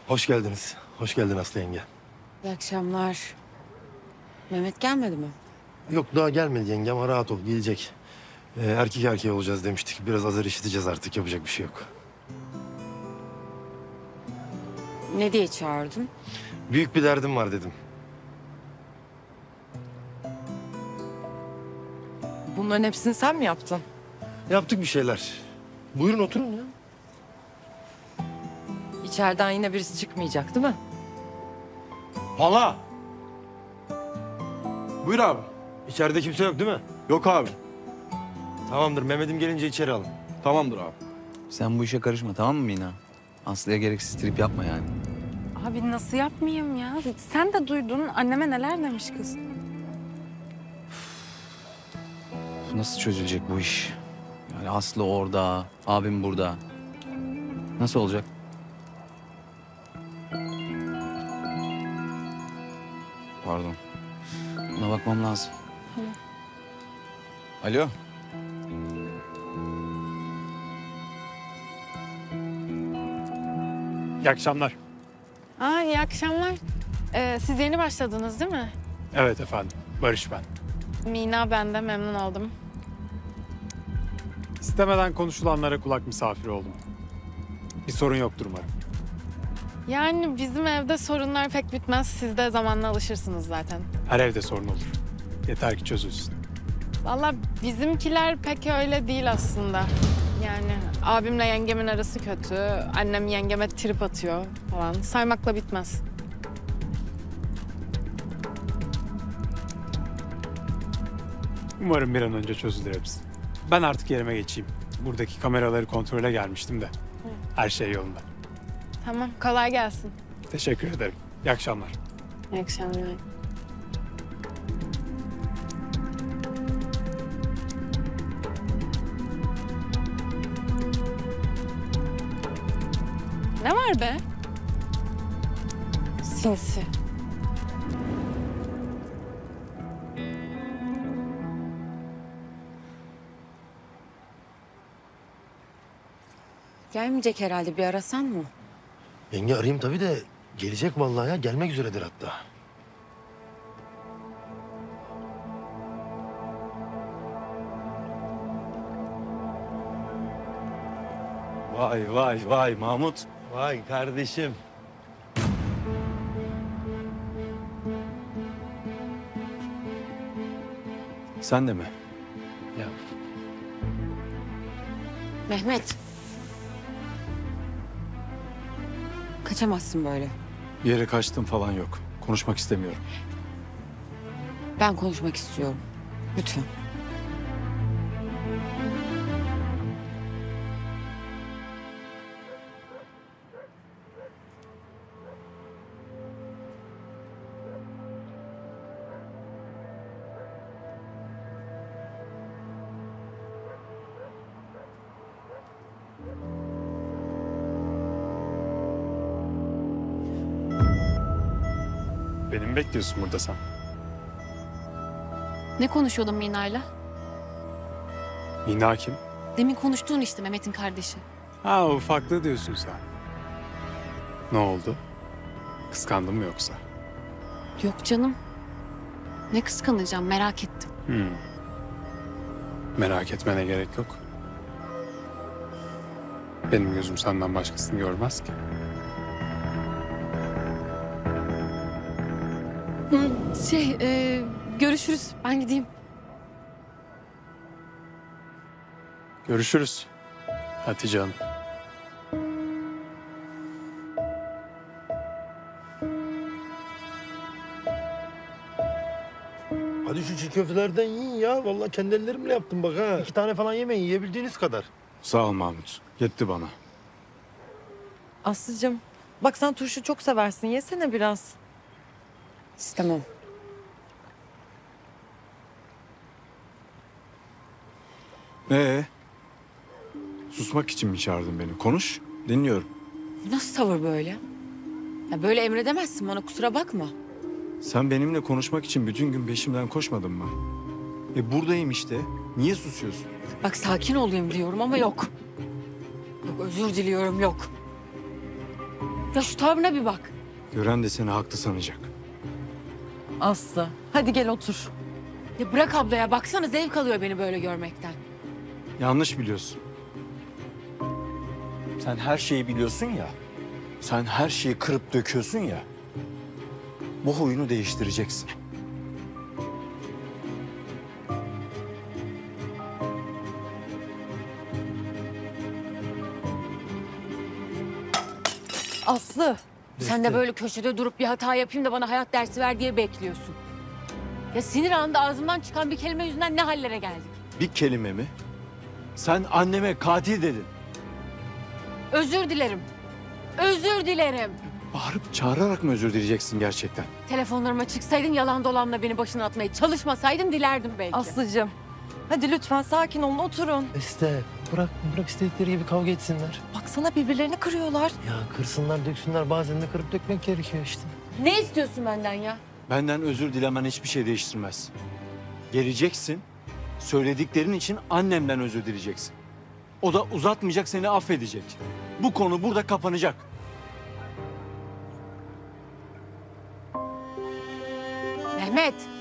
Hoş geldiniz. Hoş geldin Aslı yenge. İyi akşamlar. Mehmet gelmedi mi? Yok daha gelmedi yenge ama rahat ol gelecek. Erkek erkeğe olacağız demiştik. Biraz azar işiteceğiz artık yapacak bir şey yok. Ne diye çağırdın? Büyük bir derdim var dedim. Bunların hepsini sen mi yaptın? Yaptık bir şeyler. Buyurun oturun ya. İçeriden yine birisi çıkmayacak değil mi? Hala. Buyur abi. İçeride kimse yok değil mi? Yok abi. Tamamdır Mehmet'im gelince içeri alın. Tamamdır abi. Sen bu işe karışma, tamam mı Mina? Aslı'ya gereksiz trip yapma yani. Abi nasıl yapmayayım ya? Sen de duydun anneme neler demiş kız. Nasıl çözülecek bu iş? Yani Aslı orada, abim burada. Nasıl olacak? Pardon. Buna bakmam lazım. Alo. İyi akşamlar. İyi akşamlar. Siz yeni başladınız değil mi? Evet efendim, Barış ben. Mina, ben de memnun oldum. İstemeden konuşulanlara kulak misafiri oldum. Bir sorun yoktur umarım. Yani bizim evde sorunlar pek bitmez. Siz de zamanla alışırsınız zaten. Her evde sorun olur. Yeter ki çözülsün. Vallahi bizimkiler pek öyle değil aslında. Yani abimle yengemin arası kötü. Annem yengeme trip atıyor falan. Saymakla bitmez. Umarım bir an önce çözülür hepsi. Ben artık yerime geçeyim. Buradaki kameraları kontrole gelmiştim de. Her şey yolunda. Tamam, kolay gelsin. Teşekkür ederim. İyi akşamlar. İyi akşamlar. Ne var be? Sinsi. Gelmeyecek herhalde. Bir arasan mı? Yenge arayayım tabii de gelecek vallahi ya. Gelmek üzeredir hatta. Vay vay vay Mahmut. Vay kardeşim. Sen de mi? Ya Mehmet. Kaçamazsın böyle. Bir yere kaçtım falan yok. Konuşmak istemiyorum. Ben konuşmak istiyorum. Lütfen. Beni mi bekliyorsun burada sen? Ne konuşuyordun Mina'yla? Mina kim? Demin konuştuğun işte Mehmet'in kardeşi. Ha, o ufaklığı diyorsun sen. Ne oldu? Kıskandın mı yoksa? Yok canım. Ne kıskanacağım, merak ettim. Merak etmene gerek yok. Benim gözüm senden başkasını görmez ki. Görüşürüz. Ben gideyim. Görüşürüz Hatice Hanım. hadi şu çiğ köftelerden yiyin ya. Vallahi kendi ellerimle yaptım bak ha. 2 tane falan yemeyin yiyebildiğiniz kadar. Sağ ol Mahmut. Yetti bana. Aslıcığım, bak sen turşu çok seversin. Yesene biraz. İstemem. Susmak için mi çağırdın beni? Konuş. Dinliyorum. Nasıl tavır böyle? Ya böyle emredemezsin bana, kusura bakma. Sen benimle konuşmak için bütün gün peşimden koşmadın mı? Buradayım işte. Niye susuyorsun? Bak sakin olayım diyorum ama yok. Yok, özür diliyorum, yok. Ya şu tavrına bir bak. Gören de seni haklı sanacak. Aslı hadi gel otur. Ya bırak ablaya baksana zevk alıyor beni böyle görmekten. Yanlış biliyorsun. Sen her şeyi biliyorsun ya. Sen her şeyi kırıp döküyorsun ya. Bu huyunu değiştireceksin. Aslı. Sen de böyle köşede durup bir hata yapayım da bana hayat dersi ver diye bekliyorsun. Ya sinir anında ağzımdan çıkan bir kelime yüzünden ne hallere geldik. Bir kelime mi? Sen anneme katil dedin. Özür dilerim. Özür dilerim. Bağırıp çağırarak mı özür dileyeceksin gerçekten? Telefonlarıma çıksaydın yalan dolanla beni başına atmaya çalışmasaydım dilerdim belki. Aslıcığım. Hadi lütfen sakin olun oturun. Beste bırak istedikleri gibi kavga etsinler. Baksana birbirlerini kırıyorlar. Ya kırsınlar döksünler bazen de kırıp dökmek gerekiyor işte. Ne istiyorsun benden ya? Benden özür dilemen hiçbir şey değiştirmez. Geleceksin, söylediklerin için annemden özür dileyeceksin. O da uzatmayacak, seni affedecek. Bu konu burada kapanacak. Mehmet,